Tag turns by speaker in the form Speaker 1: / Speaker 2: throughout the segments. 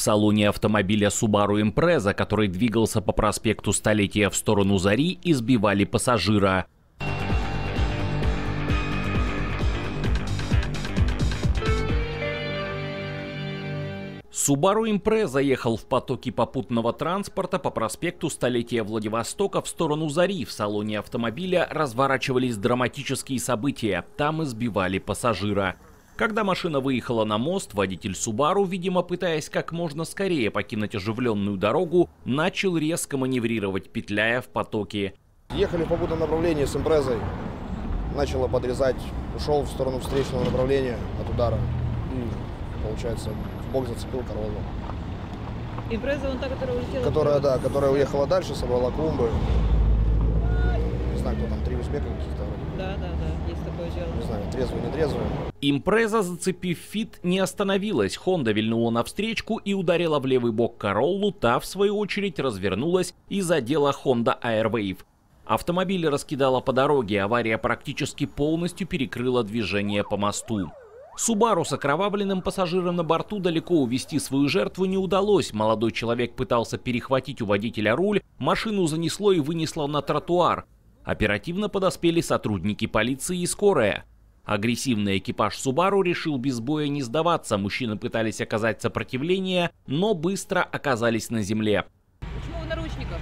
Speaker 1: салоне автомобиля Subaru Impreza, который двигался по проспекту Столетия в сторону Зари, избивали пассажира. Subaru Impreza ехал в потоке попутного транспорта по проспекту Столетия Владивостока в сторону Зари. В салоне автомобиля разворачивались драматические события. Там избивали пассажира. Когда машина выехала на мост, водитель Subaru, видимо, пытаясь как можно скорее покинуть оживленную дорогу, начал резко маневрировать, петляя в потоке.
Speaker 2: Ехали в попутном направлении с Imprezой. Начало подрезать, ушел в сторону встречного направления от удара. И, получается, в бок зацепил Короллу.
Speaker 3: Impreza, вон та, которая улетела?
Speaker 2: Которая уехала дальше, собрала клумбы. Не знаю, кто там, 3 узбека каких-то.
Speaker 3: Да, есть такое дело.
Speaker 2: Не знаю, трезвый, не трезвый.
Speaker 1: Impreza, зацепив Fit, не остановилась. Honda вильнула навстречу и ударила в левый бок Короллу. Та, в свою очередь, развернулась и задела Honda Airwave. Автомобиль раскидала по дороге, авария практически полностью перекрыла движение по мосту. Subaru с окровавленным пассажиром на борту далеко увезти свою жертву не удалось. Молодой человек пытался перехватить у водителя руль, машину занесло и вынесло на тротуар. Оперативно подоспели сотрудники полиции и скорая. Агрессивный экипаж Subaru решил без боя не сдаваться. Мужчины пытались оказать сопротивление, но быстро оказались на земле.
Speaker 3: Почему в наручниках?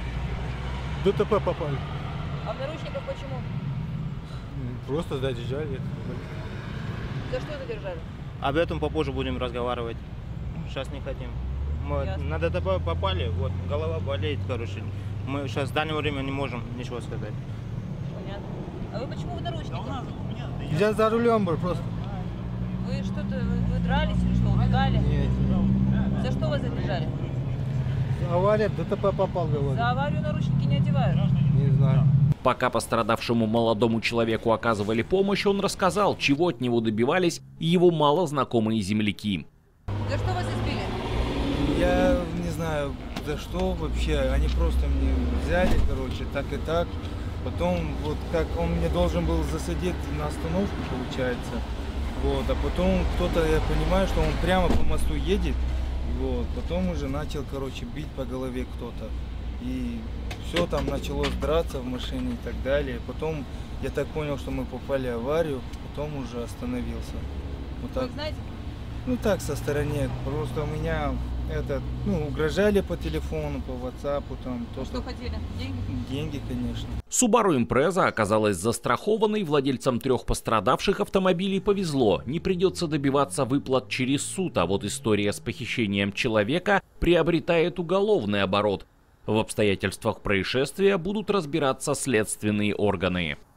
Speaker 4: ДТП попали.
Speaker 3: А в наручниках почему?
Speaker 4: Просто задержали.
Speaker 3: За что задержали?
Speaker 5: Об этом попозже будем разговаривать. Сейчас не хотим. Мы на ДТП попали, вот голова болеет, короче. Мы сейчас в данное время не можем ничего сказать.
Speaker 3: Понятно. А вы почему в наручниках?
Speaker 4: Я за рулем был просто.
Speaker 3: Вы что-то, вы дрались или что, убегали?
Speaker 4: Нет.
Speaker 3: За что вас задержали?
Speaker 4: Авария, ДТП попал, говорит.
Speaker 3: За аварию наручники не одевают?
Speaker 4: Не знаю.
Speaker 1: Пока пострадавшему молодому человеку оказывали помощь, он рассказал, чего от него добивались его малознакомые земляки.
Speaker 3: За что вас избили?
Speaker 4: Я не знаю, за что вообще. Они просто мне взяли, короче, так и так. Потом, вот как он мне должен был засадить на остановку, получается. Вот, а потом кто-то, я понимаю, что он прямо по мосту едет. Вот, потом уже начал, короче, бить по голове кто-то. И все, там началось драться в машине и так далее. Потом я так понял, что мы попали в аварию, потом уже остановился. Вот так.
Speaker 3: Вы знаете?
Speaker 4: Ну так, со стороны. Просто у меня угрожали по телефону, по WhatsApp, там.
Speaker 3: Что хотели? Деньги?
Speaker 4: Деньги, конечно.
Speaker 1: Subaru Impreza оказалась застрахованной, владельцам 3 пострадавших автомобилей повезло, не придется добиваться выплат через суд, а вот история с похищением человека приобретает уголовный оборот. В обстоятельствах происшествия будут разбираться следственные органы.